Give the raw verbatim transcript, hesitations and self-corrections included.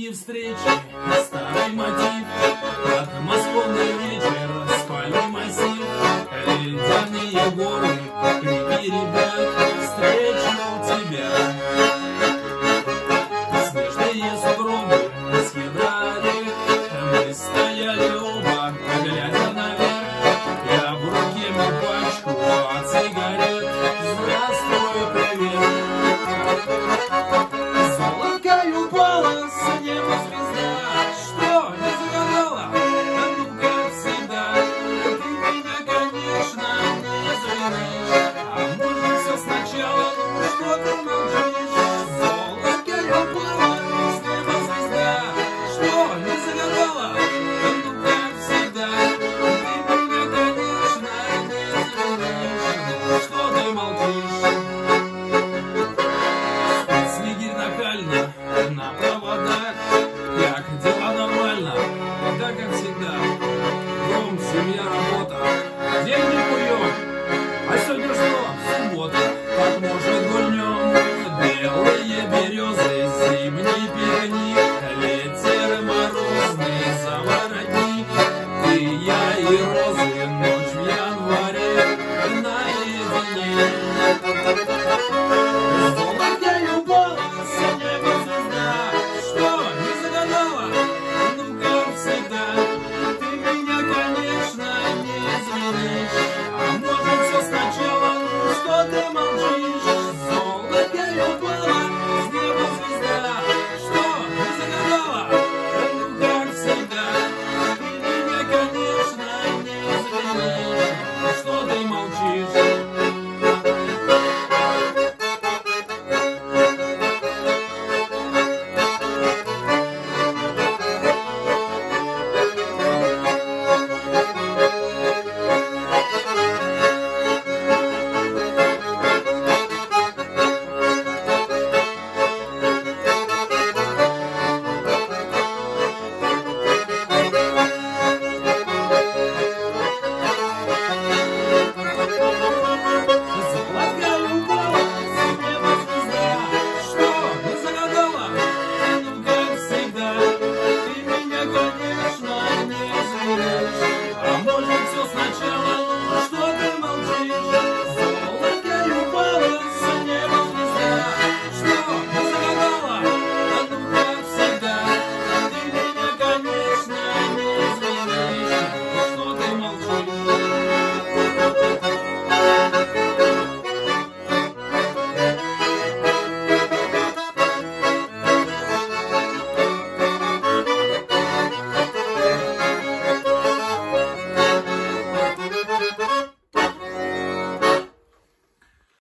Долгие встречи, старый мотив, подмосковный вечер, спальный массив, ледяные горы, крики ребят, встречу тебя. Снежные сугробы съедали, мы стояли оба, глядя наверх. Я в руке мой пачку от сигарет. Здравствуй, привет. Золотая упала с неба звезда. Что, не загадала? А ну, как всегда. Ты меня, конечно, не завинишь. А может, все сначала, ну что ты молчишь? Золотая упала с неба звезда. Что, не загадала? А ну, как всегда. Ты меня, конечно, не завинишь. Ну что ты молчишь? Снегирь нахально на проводах. Как дела нормально, да как всегда. Дом, семья, работа, деньги куем. А сегодня что? Суббота, так может гульнем. Белые березы, зимний пикник.